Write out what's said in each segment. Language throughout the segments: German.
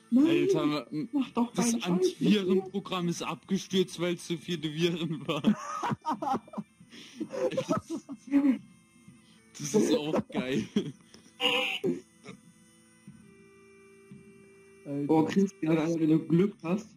Nein, Alter, mach doch das keinen Scheiß. Antivirenprogramm ist abgestürzt, weil es zu viele Viren waren. Das ist auch geil. Alter. Oh, Christian, Alter, wenn du Glück hast,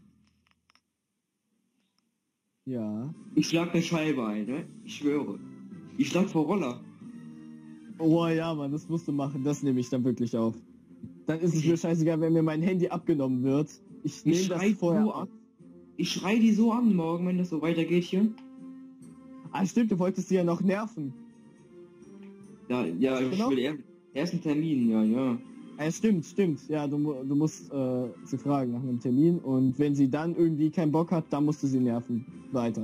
Ja. ich schlag eine Scheibe ein, ne? Ich schwöre. Ich schlag vor Roller. Oh ja, Mann, das musst du machen. Das nehme ich dann wirklich auf. Dann ist es mir scheißegal, wenn mir mein Handy abgenommen wird. Ich nehme das vorher so ab. an. Ich schrei die so an morgen, wenn das so weitergeht hier. Ah, stimmt, du wolltest sie ja noch nerven. Ja, ich Genau. will erst einen Termin, ja. Ah, stimmt. Ja, du musst sie fragen nach einem Termin und wenn sie dann irgendwie keinen Bock hat, dann musst du sie nerven. Weiter.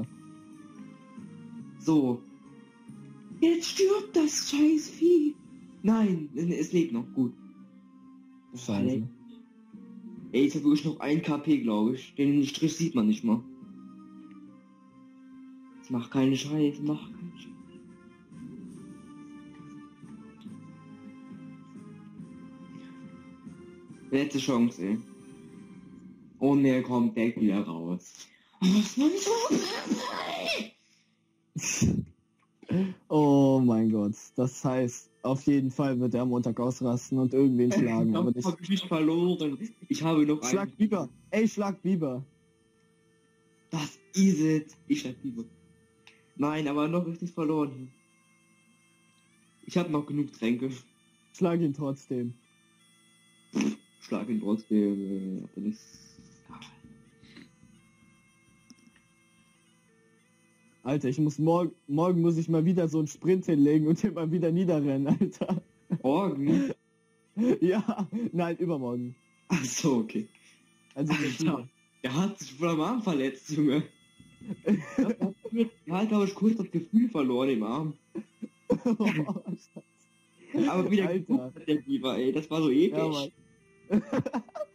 So. Jetzt stirbt das scheiß Vieh. Nein, es lebt noch, gut. Scheiße. Ey, ich hab wirklich noch 1 KP, glaube ich. Den Strich sieht man nicht mal. Mach keinen Scheiß, mach keinen Scheiß. Letzte Chance, ey. Und er kommt direkt wieder raus. Was man so? Oh mein Gott. Das heißt, auf jeden Fall wird er am Montag ausrasten und irgendwen schlagen, aber nicht. Hab ich nicht verloren. Ich habe noch Schlag Biber. Ey, schlag Biber. Das is it. Ich schlag Biber. Nein, aber noch ist nicht verloren. Ich habe noch genug Tränke. Schlag ihn trotzdem. Schlag ihn trotzdem. Aber nicht. Alter, ich muss morgen muss ich mal wieder so einen Sprint hinlegen und den mal wieder niederrennen, Alter. Morgen? Ja, nein, übermorgen. Ach so, okay. Also Alter, er hat sich voll am Arm verletzt, Junge. Halt, habe ich kurz das Gefühl verloren im Arm. Aber wieder Alter. der Biber, ey, das war so episch. Ja, Mann.